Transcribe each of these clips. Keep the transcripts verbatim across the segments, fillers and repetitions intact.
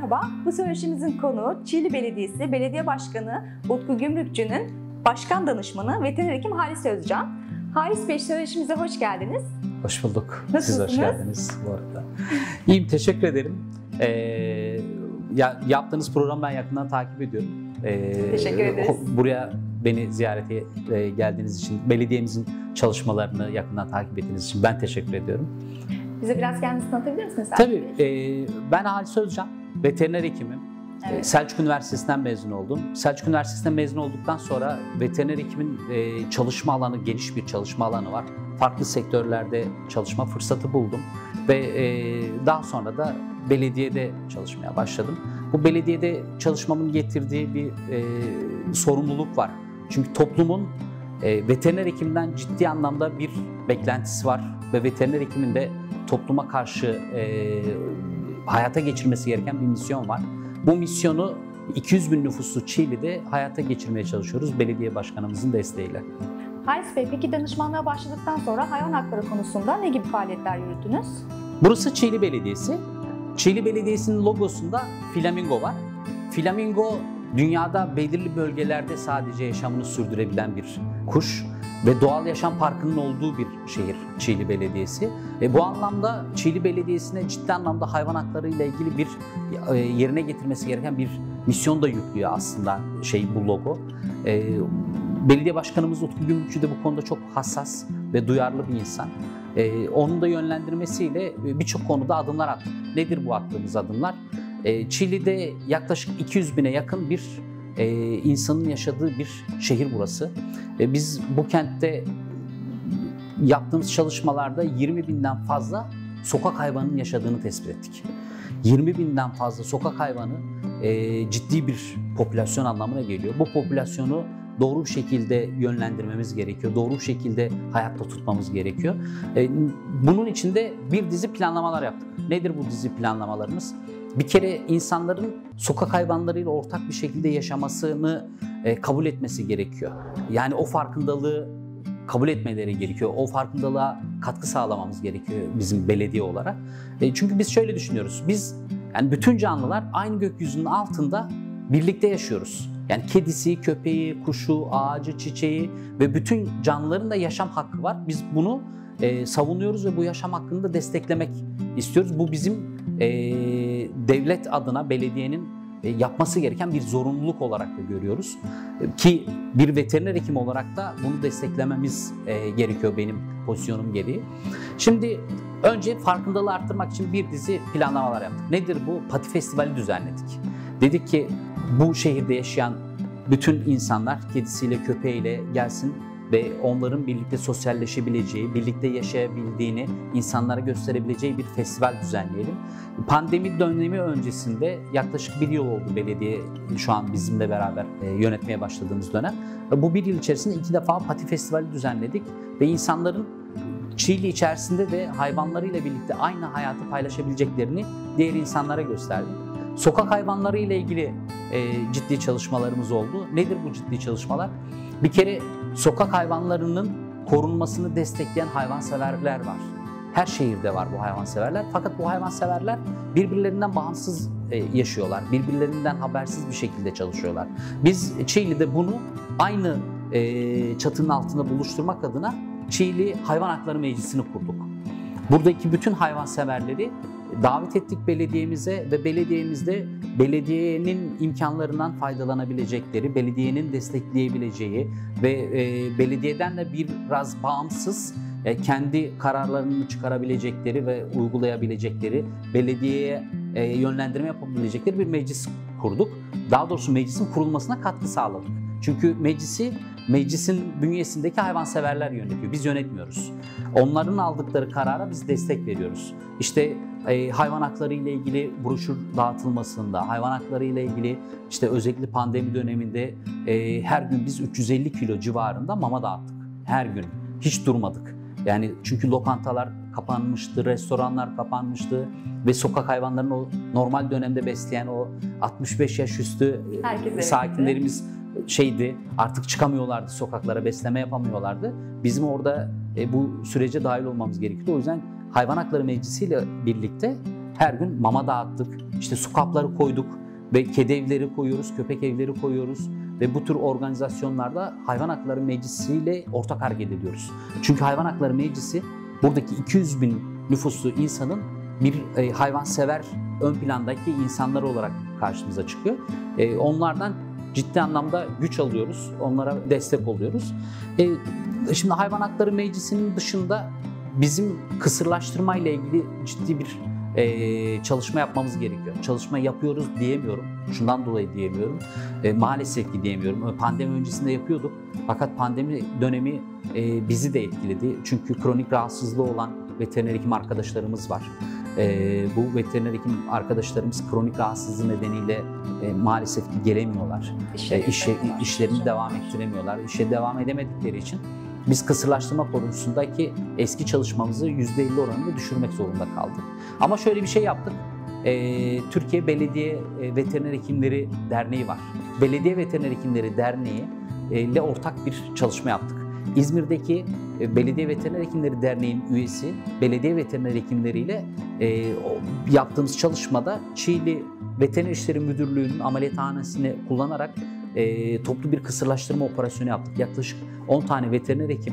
Merhaba, bu söyleşimizin konuğu Çiğli Belediyesi Belediye Başkanı Utku Gümrükçü'nün Başkan Danışmanı Veteriner Hekim Halis Özcan. Halis Bey, söyleşimize hoş geldiniz. Hoş bulduk. Nasılsınız? Siz hoş geldiniz bu arada. İyiyim, teşekkür ederim. Ee, ya, yaptığınız programı ben yakından takip ediyorum. Ee, Teşekkür ederiz. Buraya beni ziyarete e, geldiğiniz için, belediyemizin çalışmalarını yakından takip ettiğiniz için ben teşekkür ediyorum. Bize biraz kendinizi tanıtabilir misiniz? Tabii. E, ben Halis Özcan, veteriner hekimim. Evet. Selçuk Üniversitesi'nden mezun oldum. Selçuk Üniversitesi'nden mezun olduktan sonra veteriner hekimin e, çalışma alanı, geniş bir çalışma alanı var. Farklı sektörlerde çalışma fırsatı buldum ve e, daha sonra da belediyede çalışmaya başladım. Bu belediyede çalışmamın getirdiği bir e, sorumluluk var. Çünkü toplumun e, veteriner hekimden ciddi anlamda bir beklentisi var ve veteriner hekimin de topluma karşı e, hayata geçirmesi gereken bir misyon var. Bu misyonu iki yüz bin nüfuslu Çiğli'de hayata geçirmeye çalışıyoruz belediye başkanımızın desteğiyle. Halis Bey, peki danışmanlığa başladıktan sonra hayvan hakları konusunda ne gibi faaliyetler yürüttünüz? Burası Çiğli Belediyesi. Çiğli Belediyesi'nin logosunda flamingo var. Flamingo dünyada belirli bölgelerde sadece yaşamını sürdürebilen bir kuş ve doğal yaşam parkının olduğu bir şehir Çiğli Belediyesi. E, bu anlamda Çiğli Belediyesi'ne ciddi anlamda hayvan hakları ile ilgili bir e, yerine getirmesi gereken bir misyon da yüklüyor aslında şey bu logo. E, Belediye Başkanımız Utku Gümrükçü de bu konuda çok hassas ve duyarlı bir insan. E, onun da yönlendirmesiyle birçok konuda adımlar attık. Nedir bu attığımız adımlar? E, Çiğli'de yaklaşık iki yüz bine yakın bir e, insanın yaşadığı bir şehir burası. E, biz bu kentte yaptığımız çalışmalarda yirmi binden fazla sokak hayvanının yaşadığını tespit ettik. yirmi binden fazla sokak hayvanı e, ciddi bir popülasyon anlamına geliyor. Bu popülasyonu doğru bir şekilde yönlendirmemiz gerekiyor. Doğru bir şekilde hayatta tutmamız gerekiyor. E, bunun için de bir dizi planlamalar yaptık. Nedir bu dizi planlamalarımız? Bir kere insanların sokak hayvanlarıyla ortak bir şekilde yaşamasını e, kabul etmesi gerekiyor. Yani o farkındalığı kabul etmeleri gerekiyor. O farkındalığa katkı sağlamamız gerekiyor bizim belediye olarak. E, çünkü biz şöyle düşünüyoruz. Biz yani bütün canlılar aynı gökyüzünün altında birlikte yaşıyoruz. Yani kedisi, köpeği, kuşu, ağacı, çiçeği ve bütün canlıların da yaşam hakkı var. Biz bunu e, savunuyoruz ve bu yaşam hakkını da desteklemek istiyoruz. Bu bizim e, devlet adına belediyenin e, yapması gereken bir zorunluluk olarak da görüyoruz. E, ki bir veteriner hekim olarak da bunu desteklememiz e, gerekiyor benim pozisyonum gereği. Şimdi önce farkındalığı arttırmak için bir dizi planlamalar yaptık. Nedir bu? Pati Festivali düzenledik. Dedik ki bu şehirde yaşayan bütün insanlar kedisiyle, köpeğiyle gelsin ve onların birlikte sosyalleşebileceği, birlikte yaşayabildiğini insanlara gösterebileceği bir festival düzenleyelim. Pandemi dönemi öncesinde yaklaşık bir yıl oldu belediye şu an bizimle beraber yönetmeye başladığımız dönem. Bu bir yıl içerisinde iki defa Pati Festivali düzenledik ve insanların Çiğli içerisinde de hayvanlarıyla birlikte aynı hayatı paylaşabileceklerini diğer insanlara gösterdik. Sokak hayvanları ile ilgili e, ciddi çalışmalarımız oldu. Nedir bu ciddi çalışmalar? Bir kere sokak hayvanlarının korunmasını destekleyen hayvanseverler var. Her şehirde var bu hayvanseverler. Fakat bu hayvanseverler birbirlerinden bağımsız e, yaşıyorlar. Birbirlerinden habersiz bir şekilde çalışıyorlar. Biz Çiğli'de bunu aynı e, çatının altında buluşturmak adına Çiğli Hayvan Hakları Meclisi'ni kurduk. Buradaki bütün hayvanseverleri davet ettik belediyemize ve belediyemizde belediyenin imkanlarından faydalanabilecekleri, belediyenin destekleyebileceği ve e, belediyeden de biraz bağımsız e, kendi kararlarını çıkarabilecekleri ve uygulayabilecekleri, belediyeye e, yönlendirme yapabilecekleri bir meclis kurduk. Daha doğrusu meclisin kurulmasına katkı sağladık. Çünkü meclisi, meclisin bünyesindeki hayvanseverler yönetiyor. Biz yönetmiyoruz. Onların aldıkları karara biz destek veriyoruz. İşte e, hayvan hakları ile ilgili broşür dağıtılmasında, hayvan hakları ile ilgili işte özellikle pandemi döneminde e, her gün biz üç yüz elli kilo civarında mama dağıttık. Her gün. Hiç durmadık. Yani çünkü lokantalar kapanmıştı, restoranlar kapanmıştı ve sokak hayvanlarını o normal dönemde besleyen o altmış beş yaş üstü Herkes sakinlerimiz şeydi, artık çıkamıyorlardı sokaklara, besleme yapamıyorlardı. Bizim orada e, bu sürece dahil olmamız gerekiyordu. O yüzden Hayvan Hakları Meclisi ile birlikte her gün mama dağıttık, işte su kapları koyduk ve kedi evleri koyuyoruz, köpek evleri koyuyoruz. Ve bu tür organizasyonlarda Hayvan Hakları Meclisi ile ortak hareket ediyoruz. Çünkü Hayvan Hakları Meclisi buradaki iki yüz bin nüfuslu insanın bir e, hayvansever ön plandaki insanlar olarak karşımıza çıkıyor. E, onlardan ciddi anlamda güç alıyoruz, onlara destek oluyoruz. E, şimdi Hayvan Hakları Meclisi'nin dışında bizim kısırlaştırma ile ilgili ciddi bir Ee, çalışma yapmamız gerekiyor. Çalışma yapıyoruz diyemiyorum. Şundan dolayı diyemiyorum. Ee, maalesef ki diyemiyorum. Pandemi öncesinde yapıyorduk. Fakat pandemi dönemi e, bizi de etkiledi. Çünkü kronik rahatsızlığı olan veteriner hekim arkadaşlarımız var. Ee, bu veteriner hekim arkadaşlarımız kronik rahatsızlığı nedeniyle e, maalesef ki gelemiyorlar. E, işe, işlerini devam ettiremiyorlar. İşe devam edemedikleri için biz kısırlaştırma konusundaki eski çalışmamızı yüzde elli oranında düşürmek zorunda kaldık. Ama şöyle bir şey yaptık. Ee, Türkiye Belediye Veteriner Hekimleri Derneği var. Belediye Veteriner Hekimleri Derneği ile ortak bir çalışma yaptık. İzmir'deki Belediye Veteriner Hekimleri Derneği'nin üyesi belediye veteriner hekimleriyle e, yaptığımız çalışmada Çiğli Veteriner İşleri Müdürlüğü'nün ameliyathanesini kullanarak e, toplu bir kısırlaştırma operasyonu yaptık. Yaklaşık on tane veteriner hekim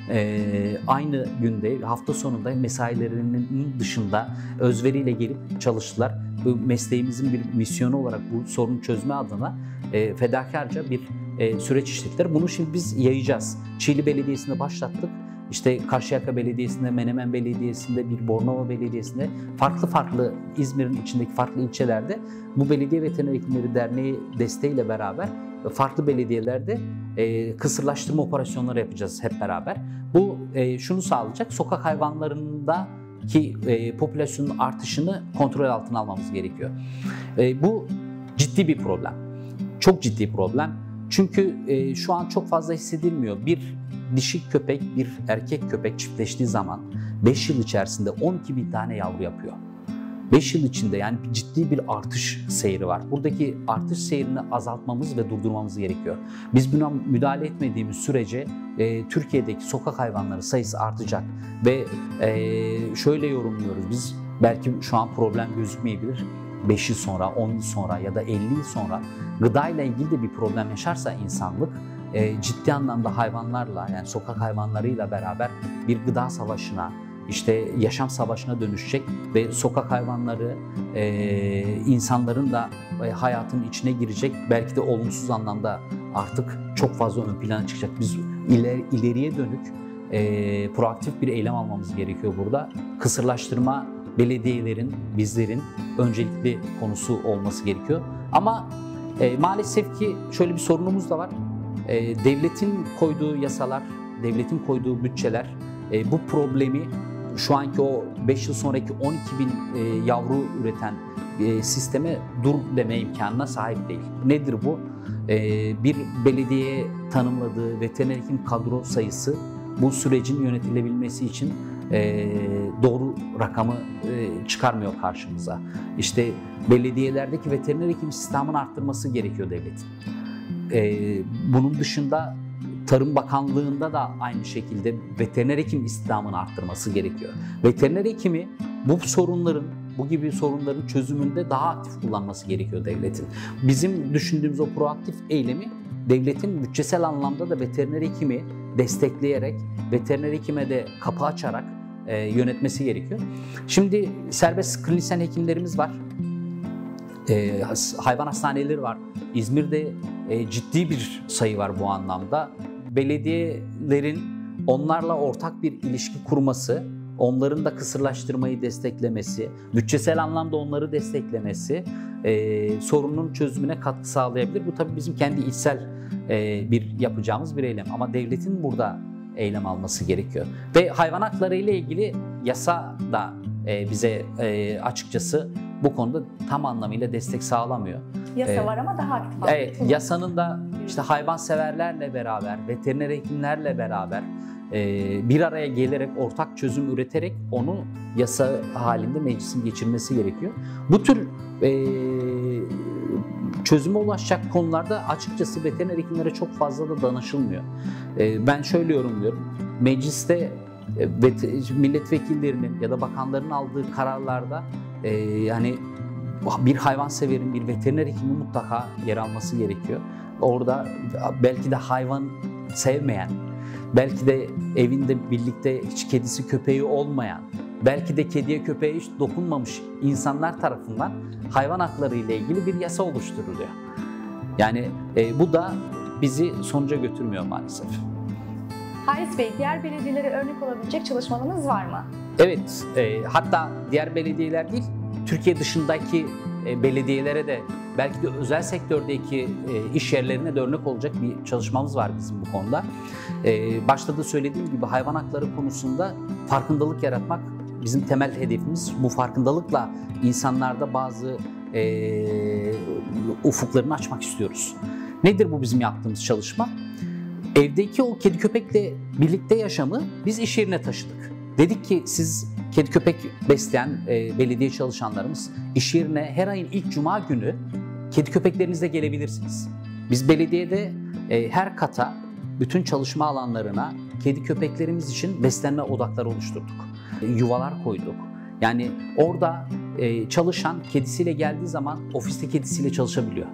e, aynı günde, hafta sonunda mesailerinin dışında özveriyle gelip çalıştılar. Bu mesleğimizin bir misyonu olarak bu sorunu çözme adına e, fedakarca bir e, süreç işlettiler. Bunu şimdi biz yayacağız. Çiğli Belediyesi'nde başlattık. İşte Karşıyaka Belediyesi'nde, Menemen Belediyesi'nde, bir Bornova Belediyesi'nde, farklı farklı İzmir'in içindeki farklı ilçelerde bu Belediye Veteriner Hekimleri Derneği desteğiyle beraber farklı belediyelerde e, kısırlaştırma operasyonları yapacağız hep beraber. Bu e, şunu sağlayacak, sokak hayvanlarındaki e, popülasyonun artışını kontrol altına almamız gerekiyor. E, bu ciddi bir problem, çok ciddi problem. Çünkü e, şu an çok fazla hissedilmiyor. Bir dişi köpek, bir erkek köpek çiftleştiği zaman beş yıl içerisinde on iki bin tane yavru yapıyor. beş yıl içinde yani ciddi bir artış seyri var. Buradaki artış seyrini azaltmamız ve durdurmamız gerekiyor. Biz buna müdahale etmediğimiz sürece e, Türkiye'deki sokak hayvanları sayısı artacak ve e, şöyle yorumluyoruz biz, belki şu an problem gözükmeyebilir. beş yıl sonra, on yıl sonra ya da elli yıl sonra gıdayla ilgili de bir problem yaşarsa insanlık e, ciddi anlamda hayvanlarla, yani sokak hayvanlarıyla beraber bir gıda savaşına, işte yaşam savaşına dönüşecek ve sokak hayvanları e, insanların da e, hayatının içine girecek. Belki de olumsuz anlamda artık çok fazla ön plana çıkacak. Biz iler, ileriye dönük e, proaktif bir eylem almamız gerekiyor burada. Kısırlaştırma belediyelerin, bizlerin öncelikli konusu olması gerekiyor. Ama e, maalesef ki şöyle bir sorunumuz da var. E, devletin koyduğu yasalar, devletin koyduğu bütçeler e, bu problemi şu anki o beş yıl sonraki on iki bin e, yavru üreten e, sisteme dur deme imkanına sahip değil. Nedir bu? E, bir belediyeye tanımladığı veteriner hekim kadro sayısı bu sürecin yönetilebilmesi için e, doğru rakamı e, çıkarmıyor karşımıza. İşte belediyelerdeki veteriner hekim istihdamının arttırması gerekiyor devletin. E, bunun dışında Tarım Bakanlığı'nda da aynı şekilde veteriner hekim istihdamını arttırması gerekiyor. Veteriner hekimi bu sorunların, bu gibi sorunların çözümünde daha aktif kullanması gerekiyor devletin. Bizim düşündüğümüz o proaktif eylemi devletin bütçesel anlamda da veteriner hekimi destekleyerek, veteriner hekime de kapı açarak e, yönetmesi gerekiyor. Şimdi serbest klinisyen hekimlerimiz var. E, hayvan hastaneleri var. İzmir'de e, ciddi bir sayı var bu anlamda. Belediyelerin onlarla ortak bir ilişki kurması, onların da kısırlaştırmayı desteklemesi, bütçesel anlamda onları desteklemesi e, sorunun çözümüne katkı sağlayabilir. Bu tabii bizim kendi içsel e, bir yapacağımız bir eylem. Ama devletin burada eylem alması gerekiyor. Ve hayvan hakları ile ilgili yasa da e, bize e, açıkçası bu konuda tam anlamıyla destek sağlamıyor. Yasa ee, var ama daha aktif. Evet, yasanın da işte hayvanseverlerle beraber, veteriner hekimlerle beraber e, bir araya gelerek, ortak çözüm üreterek onu yasa halinde meclisin geçirmesi gerekiyor. Bu tür e, çözüme ulaşacak konularda açıkçası veteriner hekimlere çok fazla da danışılmıyor. E, ben şöyle yorumluyorum, mecliste e, milletvekillerinin ya da bakanların aldığı kararlarda e, yani bir hayvanseverin, bir veteriner hekimin mutlaka yer alması gerekiyor. Orada belki de hayvan sevmeyen, belki de evinde birlikte hiç kedisi köpeği olmayan, belki de kediye köpeğe hiç dokunmamış insanlar tarafından hayvan hakları ile ilgili bir yasa oluşturuluyor. Yani e, bu da bizi sonuca götürmüyor maalesef. Halis Bey, diğer belediyelere örnek olabilecek çalışmalarınız var mı? Evet, e, hatta diğer belediyeler değil, Türkiye dışındaki e, belediyelere de, belki de özel sektördeki e, iş yerlerine de örnek olacak bir çalışmamız var bizim bu konuda. E, başta da söylediğim gibi hayvan hakları konusunda farkındalık yaratmak bizim temel hedefimiz. Bu farkındalıkla insanlarda bazı e, ufuklarını açmak istiyoruz. Nedir bu bizim yaptığımız çalışma? Evdeki o kedi köpekle birlikte yaşamı biz iş yerine taşıdık. Dedik ki siz kedi köpek besleyen e, belediye çalışanlarımız iş yerine her ayın ilk cuma günü kedi köpeklerinizle gelebilirsiniz. Biz belediyede e, her kata, bütün çalışma alanlarına kedi köpeklerimiz için beslenme odakları oluşturduk. E, yuvalar koyduk. Yani orada e, çalışan kedisiyle geldiği zaman ofiste kedisiyle çalışabiliyor.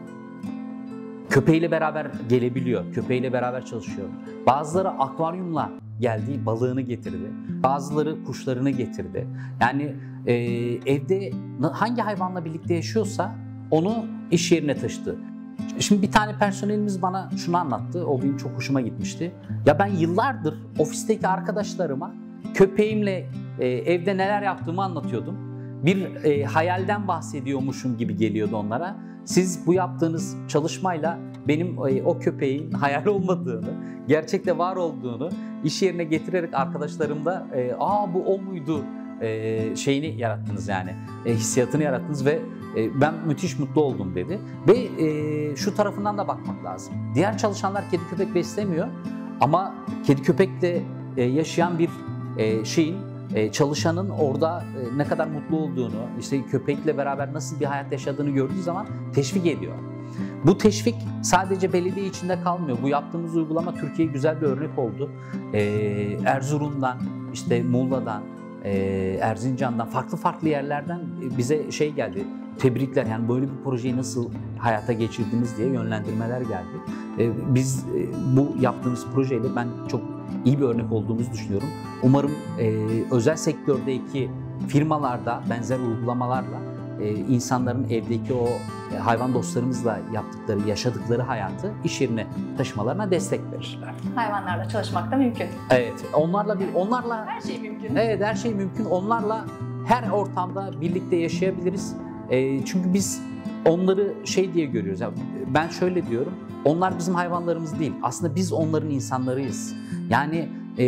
Köpeğiyle beraber gelebiliyor, köpeğiyle beraber çalışıyor. Bazıları akvaryumla geldi, balığını getirdi. Bazıları kuşlarını getirdi. Yani e, evde hangi hayvanla birlikte yaşıyorsa onu iş yerine taşıdı. Şimdi bir tane personelimiz bana şunu anlattı, o benim çok hoşuma gitmişti. Ya ben yıllardır ofisteki arkadaşlarıma köpeğimle e, evde neler yaptığımı anlatıyordum. Bir e, hayalden bahsediyormuşum gibi geliyordu onlara. Siz bu yaptığınız çalışmayla benim e, o köpeğin hayal olmadığını, gerçekte var olduğunu iş yerine getirerek arkadaşlarımda e, aa bu o muydu e, şeyini yarattınız yani, e, hissiyatını yarattınız ve e, ben müthiş mutlu oldum dedi. Ve e, şu tarafından da bakmak lazım. Diğer çalışanlar kedi köpek beslemiyor ama kedi köpekle e, yaşayan bir e, şeyin, Ee, çalışanın orada e, ne kadar mutlu olduğunu, işte köpekle beraber nasıl bir hayat yaşadığını gördüğü zaman teşvik ediyor. Bu teşvik sadece belediye içinde kalmıyor. Bu yaptığımız uygulama Türkiye'ye güzel bir örnek oldu. Ee, Erzurum'dan, işte Muğla'dan, e, Erzincan'dan, farklı farklı yerlerden bize şey geldi. Tebrikler, yani böyle bir projeyi nasıl hayata geçirdiniz diye yönlendirmeler geldi. Ee, biz e, bu yaptığımız projeyle ben çok iyi bir örnek olduğumuzu düşünüyorum. Umarım e, özel sektördeki firmalarda benzer uygulamalarla e, insanların evdeki o e, hayvan dostlarımızla yaptıkları, yaşadıkları hayatı iş yerine taşımalarına destek verirler. Hayvanlarla çalışmak da mümkün. Evet, onlarla bir onlarla Her şey mümkün. Evet, her şey mümkün. Onlarla her ortamda birlikte yaşayabiliriz. E, çünkü biz onları şey diye görüyoruz. Yani ben şöyle diyorum. Onlar bizim hayvanlarımız değil. Aslında biz onların insanlarıyız. Yani e,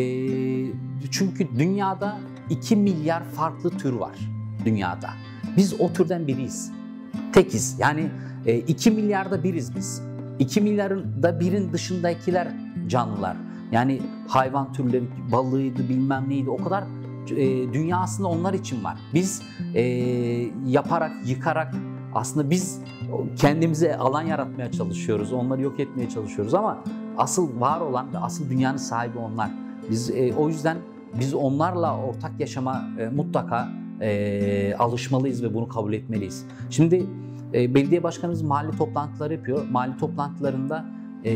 çünkü dünyada iki milyar farklı tür var dünyada. Biz o türden biriyiz. Tekiz. Yani e, iki milyarda biriz biz. iki milyarın da birin dışındakiler canlılar. Yani hayvan türleri, balığıydı, bilmem neydi. O kadar e, dünya aslında onlar için var. Biz e, yaparak, yıkarak aslında biz kendimize alan yaratmaya çalışıyoruz. Onları yok etmeye çalışıyoruz ama asıl var olan ve asıl dünyanın sahibi onlar. Biz e, o yüzden biz onlarla ortak yaşama e, mutlaka e, alışmalıyız ve bunu kabul etmeliyiz. Şimdi e, belediye başkanımız mahalle toplantıları yapıyor. Mahalle toplantılarında e,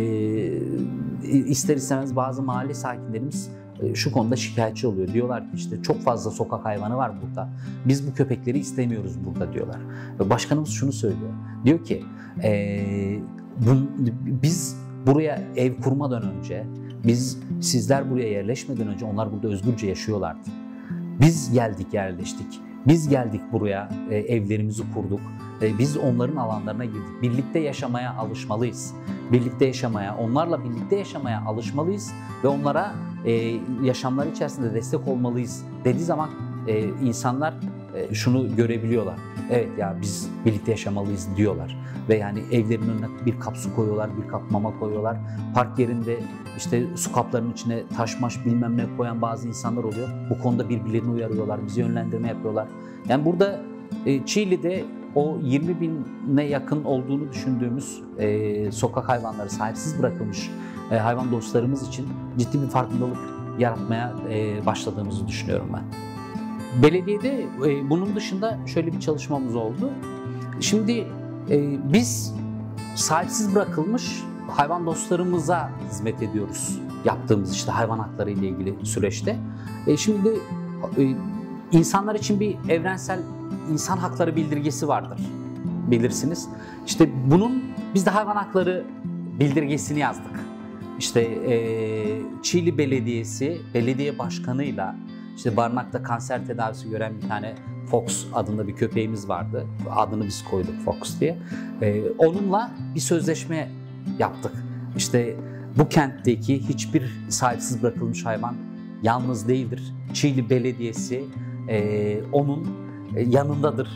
ister istemez bazı mahalle sakinlerimiz e, şu konuda şikayetçi oluyor. Diyorlar ki işte çok fazla sokak hayvanı var burada. Biz bu köpekleri istemiyoruz burada diyorlar. Ve başkanımız şunu söylüyor. Diyor ki e, bu, biz buraya ev kurmadan önce, biz sizler buraya yerleşmeden önce onlar burada özgürce yaşıyorlardı. Biz geldik, yerleştik. Biz geldik buraya, e, evlerimizi kurduk. E, biz onların alanlarına girdik. Birlikte yaşamaya alışmalıyız. Birlikte yaşamaya, onlarla birlikte yaşamaya alışmalıyız ve onlara e, yaşamları içerisinde destek olmalıyız dediği zaman e, insanlar e, şunu görebiliyorlar. Evet ya biz birlikte yaşamalıyız diyorlar. Ve yani evlerinin önüne bir kap su koyuyorlar, bir kap mama koyuyorlar. Park yerinde işte su kaplarının içine taş maş bilmem ne koyan bazı insanlar oluyor. Bu konuda birbirlerini uyarıyorlar, bizi yönlendirme yapıyorlar. Yani burada e, Çiğli'de o yirmi bine yakın olduğunu düşündüğümüz e, sokak hayvanları, sahipsiz bırakılmış e, hayvan dostlarımız için ciddi bir farkındalık yaratmaya e, başladığımızı düşünüyorum ben. belediyede e, bunun dışında şöyle bir çalışmamız oldu. Şimdi e, biz sahipsiz bırakılmış hayvan dostlarımıza hizmet ediyoruz. Yaptığımız işte hayvan hakları ile ilgili süreçte. E, şimdi e, insanlar için bir evrensel insan hakları bildirgesi vardır. Bilirsiniz. İşte bunun biz de hayvan hakları bildirgesini yazdık. İşte e, Çiğli Belediyesi belediye başkanıyla işte barınakta kanser tedavisi gören bir tane Fox adında bir köpeğimiz vardı. Adını biz koyduk Fox diye. E, onunla bir sözleşme yaptık. İşte bu kentteki hiçbir sahipsiz bırakılmış hayvan yalnız değildir. Çiğli Belediyesi e, onun yanındadır.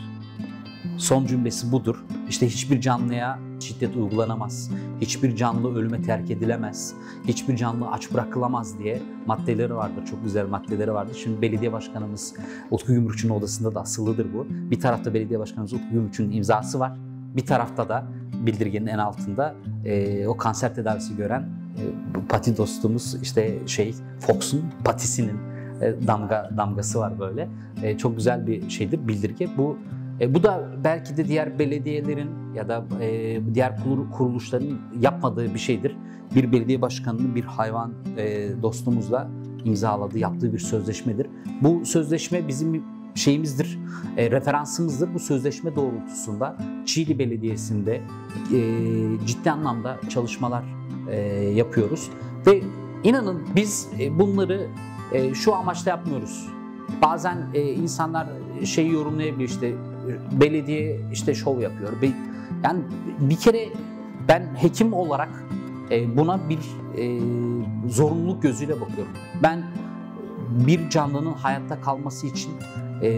Son cümlesi budur. İşte hiçbir canlıya şiddet uygulanamaz, hiçbir canlı ölüme terk edilemez, hiçbir canlı aç bırakılamaz diye maddeleri vardır. Çok güzel maddeleri vardır. Şimdi belediye başkanımız Utku Gümrükçü'nün odasında da asılıdır bu. Bir tarafta belediye başkanımız Utku Gümrükçü'nün imzası var. Bir tarafta da bildirgenin en altında e, o kanser tedavisi gören e, bu pati dostumuz işte şey Fox'un patisinin e, damga damgası var böyle. E, çok güzel bir şeydir bildirge. Bu E, bu da belki de diğer belediyelerin ya da e, diğer kuruluşların yapmadığı bir şeydir. Bir belediye başkanının bir hayvan e, dostumuzla imzaladığı, yaptığı bir sözleşmedir. Bu sözleşme bizim şeyimizdir, e, referansımızdır. Bu sözleşme doğrultusunda Çiğli Belediyesi'nde e, ciddi anlamda çalışmalar e, yapıyoruz. Ve inanın biz e, bunları e, şu amaçla yapmıyoruz. Bazen e, insanlar şeyi yorumlayabiliyor işte belediye işte şov yapıyor. Yani bir kere ben hekim olarak e, buna bir e, zorunluluk gözüyle bakıyorum. Ben bir canlının hayatta kalması için e,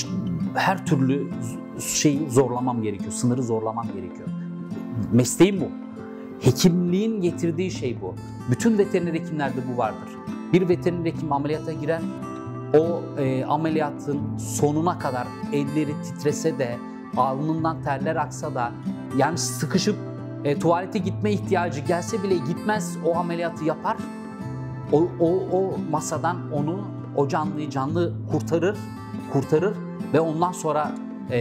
her türlü şeyi zorlamam gerekiyor, sınırı zorlamam gerekiyor. Mesleğim bu. Hekimliğin getirdiği şey bu. Bütün veteriner hekimlerde bu vardır. Bir veteriner hekim ameliyata girer, o e, ameliyatın sonuna kadar elleri titrese de, alnından terler aksa da, yani sıkışıp e, tuvalete gitme ihtiyacı gelse bile gitmez, o ameliyatı yapar. O, o, o masadan onu, o canlıyı canlı kurtarır, kurtarır ve ondan sonra e,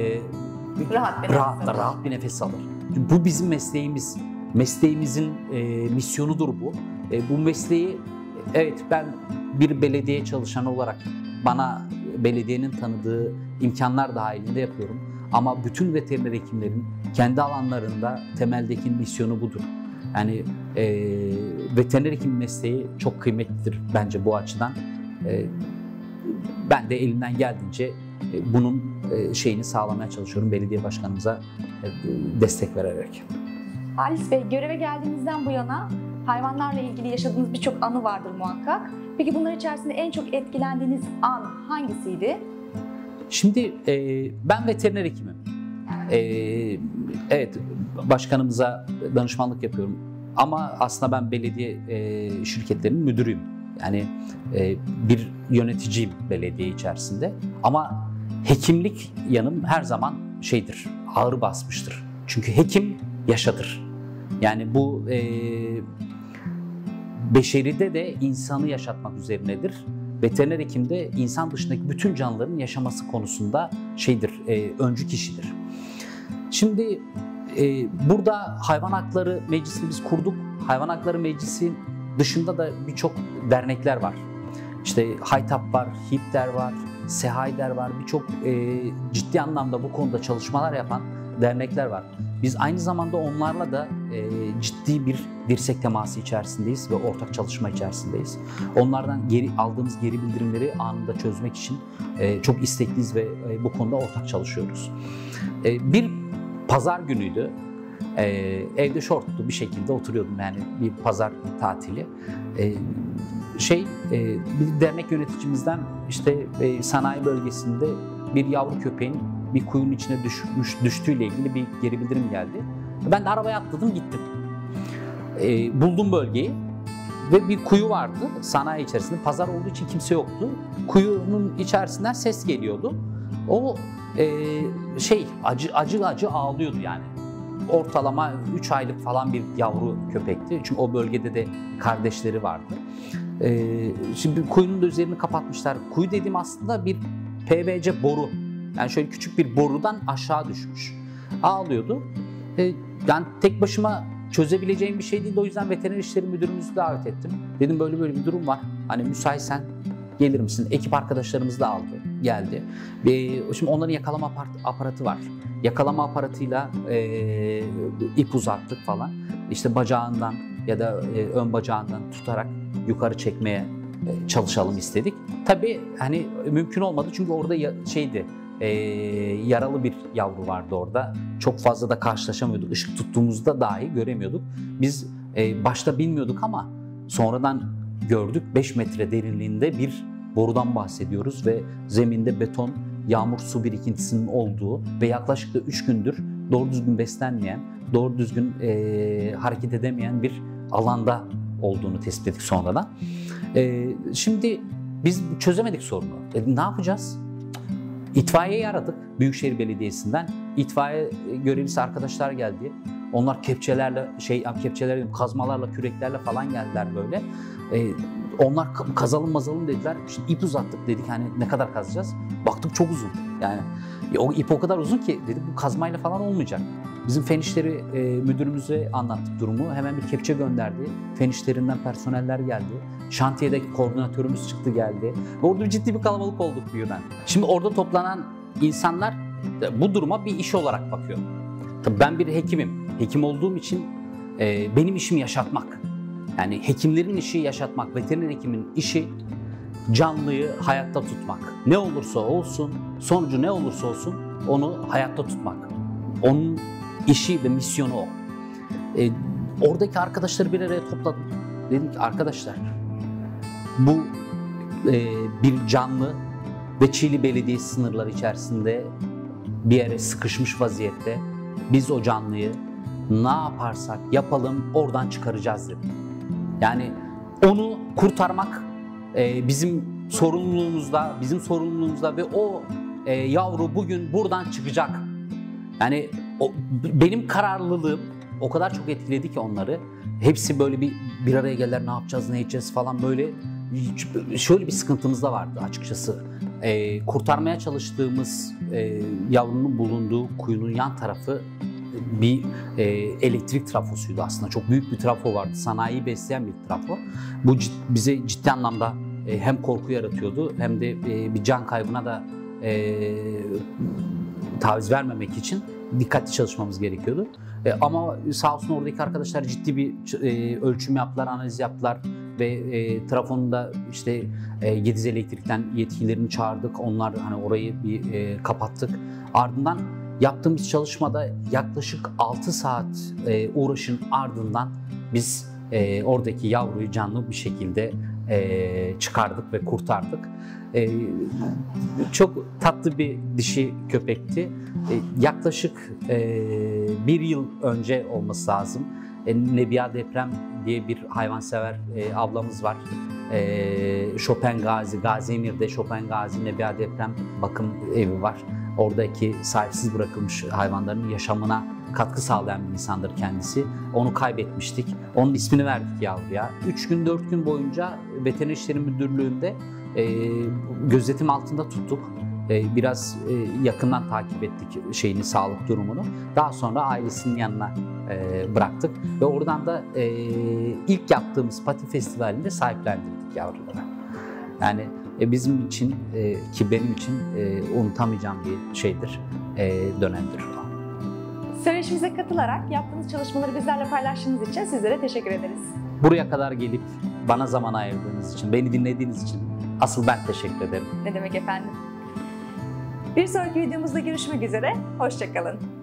rahat bir rahat, nefes alır. rahat bir nefes alır. Bu bizim mesleğimiz, mesleğimizin e, misyonudur bu. E, bu mesleği, evet ben bir belediye çalışanı olarak bana belediyenin tanıdığı imkanlar dahilinde yapıyorum. Ama bütün veteriner hekimlerin kendi alanlarında temeldeki misyonu budur. Yani e, veteriner hekim mesleği çok kıymetlidir bence bu açıdan. E, ben de elimden geldiğince e, bunun e, şeyini sağlamaya çalışıyorum belediye başkanımıza e, destek vererek. Halis Bey, göreve geldiğinizden bu yana hayvanlarla ilgili yaşadığınız birçok anı vardır muhakkak. Peki bunlar içerisinde en çok etkilendiğiniz an hangisiydi? Şimdi e, ben veteriner hekimim. E, evet, başkanımıza danışmanlık yapıyorum. Ama aslında ben belediye e, şirketlerinin müdürüyüm. Yani e, bir yöneticiyim belediye içerisinde. Ama hekimlik yanım her zaman şeydir, ağır basmıştır. Çünkü hekim yaşatır. Yani bu e, beşeride de insanı yaşatmak üzerinedir. Veteriner hekim de insan dışındaki bütün canlıların yaşaması konusunda şeydir, e, öncü kişidir. Şimdi e, burada Hayvan Hakları Meclisi'ni biz kurduk. Hayvan Hakları Meclisi dışında da birçok dernekler var. İşte Haytap var, HİPDER var, SEHAYDER var. Birçok e, ciddi anlamda bu konuda çalışmalar yapan dernekler var. Biz aynı zamanda onlarla da e, ciddi bir dirsek teması içerisindeyiz ve ortak çalışma içerisindeyiz. Onlardan geri aldığımız geri bildirimleri anında çözmek için e, çok istekliyiz ve e, bu konuda ortak çalışıyoruz. E, bir pazar günüydü. E, evde şortlu bir şekilde oturuyordum, yani bir pazar tatili. E, şey e, bir dernek yöneticimizden işte e, sanayi bölgesinde bir yavru köpeğin bir kuyunun içine düşmüş, düştüğüyle ilgili bir geri bildirim geldi. Ben de arabaya atladım, gittim. E, buldum bölgeyi ve bir kuyu vardı sanayi içerisinde. Pazar olduğu için kimse yoktu. Kuyunun içerisinden ses geliyordu. O e, şey acı acı acı ağlıyordu yani. Ortalama üç aylık falan bir yavru köpekti. Çünkü o bölgede de kardeşleri vardı. E, şimdi kuyunun da üzerini kapatmışlar. Kuyu dediğim aslında bir P V C boru, yani şöyle küçük bir borudan aşağı düşmüş. Ağlıyordu. E, yani tek başıma çözebileceğim bir şey değil. O yüzden veteriner işleri müdürümüzü davet ettim. Dedim böyle böyle bir durum var. Hani müsaitsen gelir misin? Ekip arkadaşlarımız da aldı, geldi. E, şimdi onların yakalama aparatı var. Yakalama aparatıyla e, ip uzattık falan. İşte bacağından ya da e, ön bacağından tutarak yukarı çekmeye e, çalışalım istedik. Tabii hani mümkün olmadı çünkü orada ya, şeydi, e, yaralı bir yavru vardı orada. Çok fazla da karşılaşamıyorduk. Işık tuttuğumuzda dahi göremiyorduk. Biz e, başta bilmiyorduk ama sonradan gördük. beş metre derinliğinde bir borudan bahsediyoruz ve zeminde beton, yağmur su birikintisinin olduğu ve yaklaşık da üç gündür doğru düzgün beslenmeyen, doğru düzgün e, hareket edemeyen bir alanda olduğunu tespit ettik sonradan. E, şimdi biz çözemedik sorunu. E, ne yapacağız? İtfaiyeyi aradık Büyükşehir Belediyesi'nden. İtfaiye görevlisi arkadaşlar geldi. Onlar kepçelerle, şey kepçelerle, kazmalarla, küreklerle falan geldiler böyle. E, onlar kazalım mazalım dediler. Şimdi ip uzattık, dedik hani ne kadar kazacağız? Baktık çok uzun. Yani o ip o kadar uzun ki dedik bu kazmayla falan olmayacak. Bizim fen işleri e, müdürümüze anlattık durumu. Hemen bir kepçe gönderdi. Fen işlerinden personeller geldi. Şantiyedeki koordinatörümüz çıktı geldi. Ve orada ciddi bir kalabalık olduk birden. Şimdi orada toplanan insanlar bu duruma bir iş olarak bakıyor. Tabii ben bir hekimim. Hekim olduğum için e, benim işim yaşatmak. Yani hekimlerin işi yaşatmak. Veteriner hekimin işi canlıyı hayatta tutmak. Ne olursa olsun, sonucu ne olursa olsun onu hayatta tutmak. Onun işi ve misyonu o. E, oradaki arkadaşları bir araya topladım. Dedim ki arkadaşlar bu e, bir canlı ve Çiğli Belediyesi sınırları içerisinde bir yere sıkışmış vaziyette. Biz o canlıyı ne yaparsak yapalım oradan çıkaracağız dedim. Yani onu kurtarmak e, bizim sorumluluğumuzda, bizim sorumluluğumuzda ve o e, yavru bugün buradan çıkacak. Yani o, benim kararlılığım o kadar çok etkiledi ki onları. Hepsi böyle bir bir araya geldiler, ne yapacağız, ne edeceğiz falan böyle. Şöyle bir sıkıntımız da vardı açıkçası. Ee, kurtarmaya çalıştığımız e, yavrunun bulunduğu kuyunun yan tarafı bir e, elektrik trafosuydu aslında. Çok büyük bir trafo vardı. Sanayiyi besleyen bir trafo. Bu cid, bize ciddi anlamda e, hem korku yaratıyordu hem de e, bir can kaybına da e, taviz vermemek için dikkatli çalışmamız gerekiyordu. E, ama sağ olsun oradaki arkadaşlar ciddi bir e, ölçüm yaptılar, analiz yaptılar ve e, trafonun da işte e, Gediz Elektrik'ten yetkililerini çağırdık. Onlar hani orayı bir e, kapattık. Ardından yaptığımız çalışmada yaklaşık altı saat e, uğraşın ardından biz e, oradaki yavruyu canlı bir şekilde e, çıkardık ve kurtardık. E, çok tatlı bir dişi köpekti. E, yaklaşık e, bir yıl önce olması lazım. E, Nebiha Deprem diye bir hayvansever e, ablamız var. E, Chopin Gazi, Gazi Emir'de Chopin Gazi Nebiha Deprem bakım evi var. Oradaki sahipsiz bırakılmış hayvanların yaşamına katkı sağlayan bir insandır kendisi. Onu kaybetmiştik. Onun ismini verdik yavruya. Üç gün, dört gün boyunca Veteriner İşleri Müdürlüğü'nde e, gözetim altında tuttuk. E, biraz e, yakından takip ettik şeyini, sağlık durumunu. Daha sonra ailesinin yanına e, bıraktık. Ve oradan da e, ilk yaptığımız Pati Festivali'nde sahiplendirdik yavruları. Yani e, bizim için e, ki benim için e, unutamayacağım bir şeydir, e, dönemdir o. Söyleşimize katılarak yaptığınız çalışmaları bizlerle paylaştığınız için sizlere teşekkür ederiz. Buraya kadar gelip bana zaman ayırdığınız için, beni dinlediğiniz için asıl ben teşekkür ederim. Ne demek efendim? Bir sonraki videomuzda görüşmek üzere, hoşça kalın.